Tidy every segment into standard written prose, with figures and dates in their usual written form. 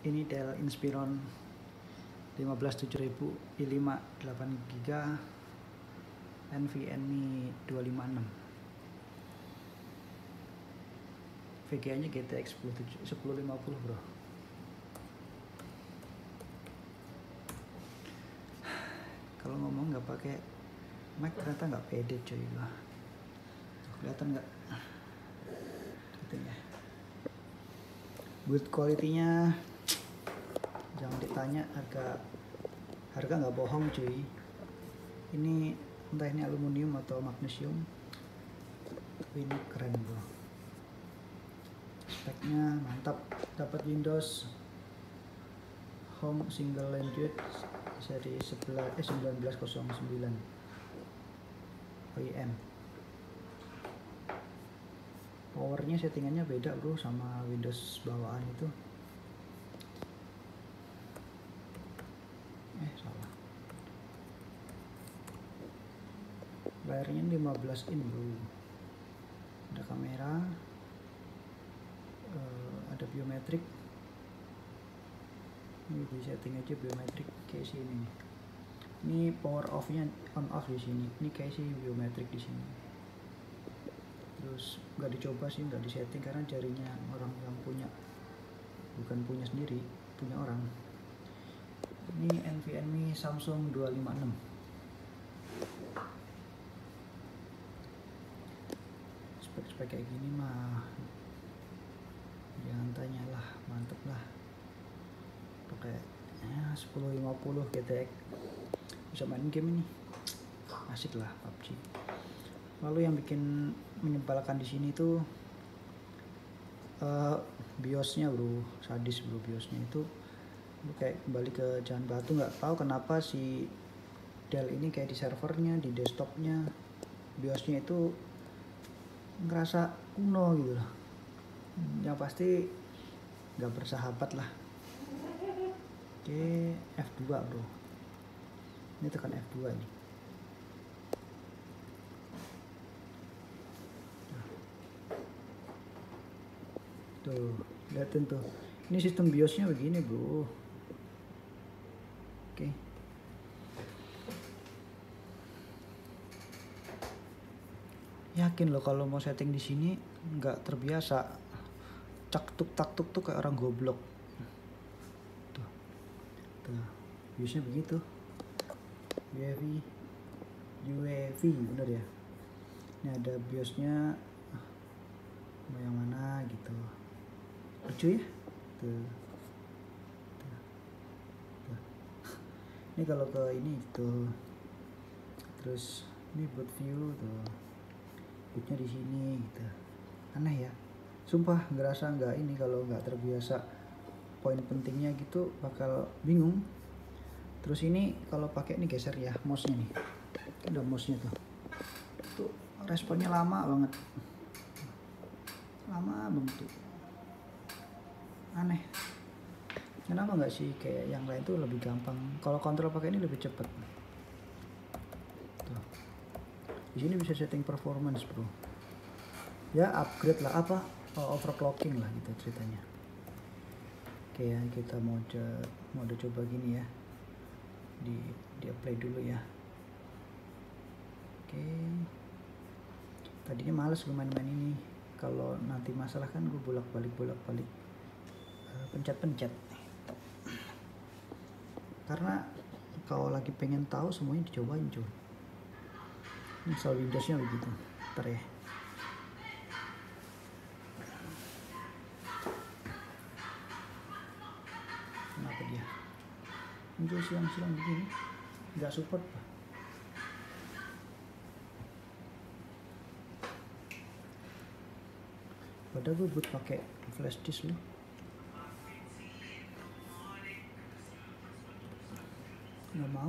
Ini Dell Inspiron 157.000 i5 8GB NVMe 256. VGA nya GTX 1050 bro. Kalau ngomong nggak pakai mic ternyata nggak pede cuy lah. Kelihatan nggak? Gitu ya. Build quality-nya jangan ditanya, harga nggak bohong cuy. Ini entah ini aluminium atau magnesium, tapi ini keren bro. Speknya mantap, dapat Windows Home Single Language seri 1909 OEM. Powernya settingannya beda bro sama Windows bawaan itu. Salah. Layarnya 15 in bro. Ada kamera, ada biometrik. Ini di setting aja biometrik kayak sini. Ini power off-nya on off di sini. Ini kayak sih biometrik di sini. Terus nggak dicoba sih, nggak disetting karena jarinya orang yang punya, bukan punya sendiri, punya orang. Ini NVMe Samsung 256. Spek-spek kayak gini mah jangan tanya lah, mantep lah. Pakai 1050 GTX bisa main game ini, asik lah PUBG. Lalu yang bikin menyebalkan di sini tuh BIOSnya bro, sadis bro BIOSnya itu. Kayak kembali ke Jangan Batu, nggak tahu kenapa si Dell ini kayak di servernya, di desktopnya, BIOSnya itu ngerasa kuno gitu loh. Yang pasti nggak bersahabat lah. Oke, F2 bro. Ini tekan F2 ini. Tuh, lihatin tuh. Ini sistem BIOSnya begini bro. Oke. Yakin loh kalau mau setting di sini nggak terbiasa. Cak tuk tuh kayak orang goblok. Tuh. BIOSnya begitu. UEFI bener ya. Ini ada BIOSnya mau yang mana gitu. Lucu ya. Tuh. Ini kalau ke ini tuh, terus ini boot view tuh, bootnya di sini gitu. Aneh ya, sumpah ngerasa nggak ini, kalau nggak terbiasa poin pentingnya gitu bakal bingung. Terus ini kalau pakai ini geser ya mouse-nya nih, ada mouse-nya tuh responnya lama banget tuh, aneh. Kenapa nggak sih kayak yang lain tuh lebih gampang? Kalau kontrol pakai ini lebih cepet. Tuh. Di sini bisa setting performance bro. Ya upgrade lah, overclocking lah gitu ceritanya. Oke ya, kita mode coba gini ya. Di apply dulu ya. Oke. Tadinya males gue main-main ini. Kalau nanti masalah kan gue bolak-balik pencet-pencet. Karena kalau lagi pengen tahu semuanya dicobain cuy. Install Windowsnya begitu. Ntar ya. Kenapa dia muncul silang-silang begini? Nggak support pak. Padahal gue buat pakai flash disk loh. Nggak mau.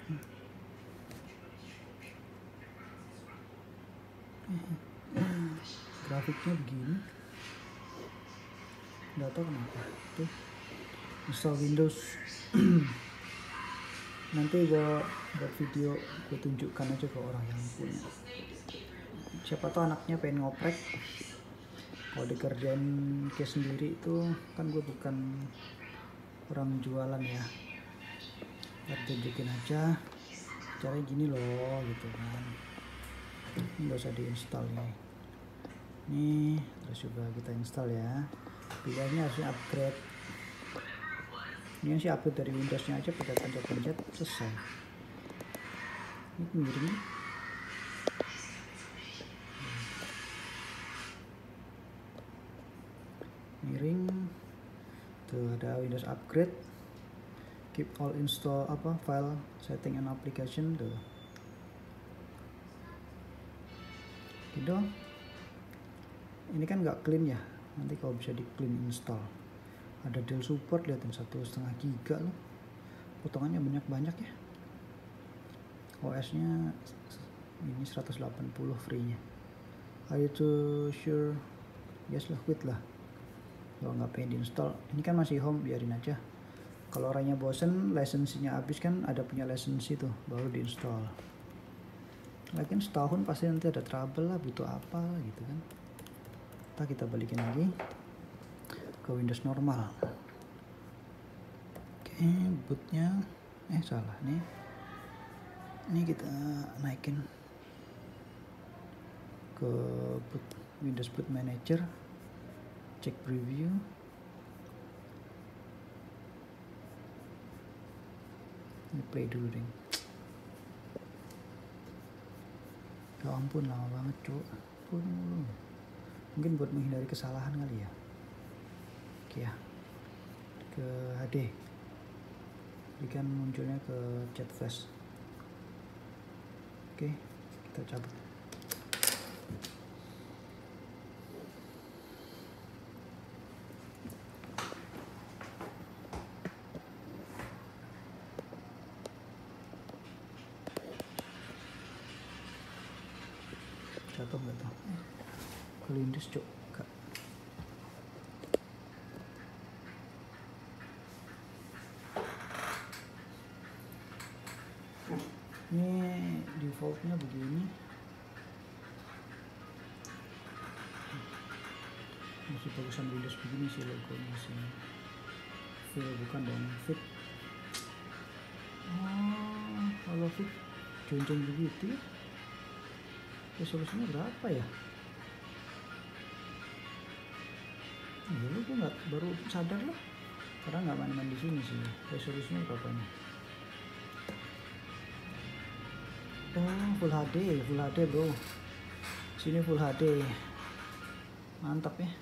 Grafiknya begini, nggak tahu kenapa. Tuh install Windows. Nanti buat video gue tunjukkan aja ke orang yang punya. Siapa tahu anaknya pengen ngoprek. Kalau dikerjain case sendiri itu kan gue bukan orang jualan ya, kita tunjukin aja caranya gini loh gitu kan. Ini nggak usah diinstal nih, terus juga kita install ya. Pilihannya harusnya upgrade. Ini sih upgrade dari Windowsnya aja, pencet selesai. Ini miring. Miring. Tuh ada Windows upgrade. Keep all install file setting and application tuh. Gitu. Ini kan nggak clean ya. Nanti kalau bisa di clean install. Ada Dell support, lihatin 1,5 giga loh. Potongannya banyak ya. OS-nya ini 180 free-nya. Are you too sure? Yes lah, quit lah. Kalau nggak pengen diinstal, ini kan masih home, biarin aja. Kalau orangnya bosen, lisensinya habis kan ada punya lisensi tuh, baru diinstal. Lagian setahun pasti nanti ada trouble lah, butuh apa gitu kan. Kita balikin lagi ke Windows normal. Oke, bootnya salah nih. Ini kita naikin ke Windows Boot Manager, cek preview. Ini play dulu deh. Ya ampun, lama banget cuy. Mungkin buat menghindari kesalahan kali ya. Oke ya, ke HD. Berikan munculnya ke chat flash. Oke, kita cabut. Jatuh nggak tuh? Kelindus cok. Ini defaultnya begini. Masih bagusan Windows begini sih logonya sih. Fill bukan dong, fit. Oh, kalau fit jonceng begitu. Resolusinya berapa ya? Ya lu gue nggak baru sadar loh, karena nggak main-main di sini sih. Resolusinya berapa nih? Oh, full HD bro. Sini full HD, mantap ya.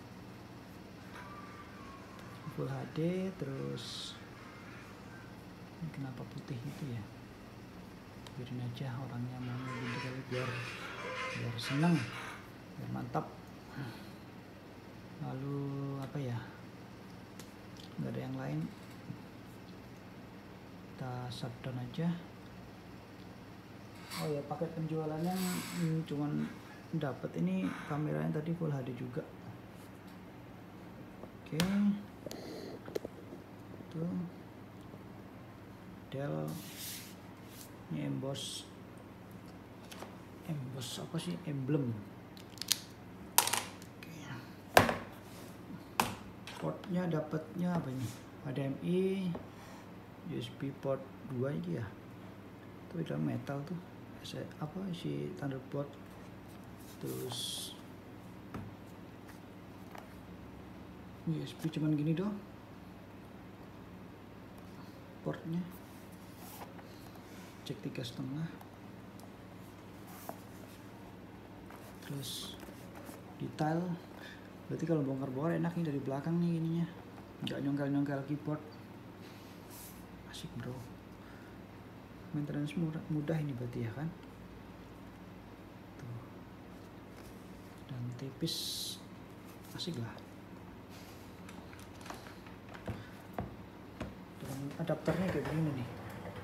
Full HD terus. Ini kenapa putih gitu ya? Biarin aja, orangnya mau gitu kali biar seneng, biar mantap. Lalu apa ya, nggak ada yang lain, kita shutdown aja. Oh ya, paket penjualannya cuman dapat ini kameranya tadi full HD juga. Oke, tuh Dell ini emboss apa sih, emblem. Oke. Portnya dapatnya apa ini, HDMI, USB port 2 aja ya, tapi dalam metal tuh apa isi Thunderbolt. Terus USB cuman gini doang portnya. Cek 3,5. Terus detail, berarti kalau bongkar-bongkar enak nih dari belakang nih ininya, nggak nyongkel keyboard. Asik bro, maintenance mudah ini berarti ya kan. Tuh. Dan tipis, asik lah. Dan adapternya kayak begini nih.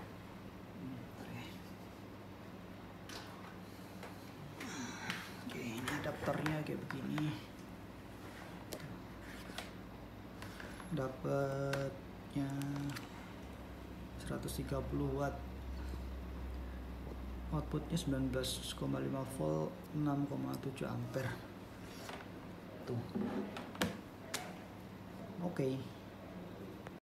Oke, ini adapternya kayak begini. Dapatnya 130 watt, outputnya 19,5 volt, 6,7 ampere tuh. Oke.